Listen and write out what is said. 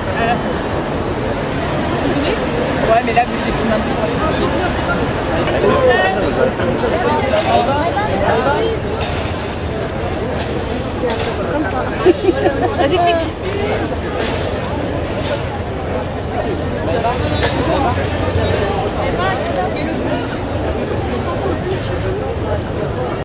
Ouais, mais là, vu que j'ai plus maintenant. Comme ça. Vas-y, clique.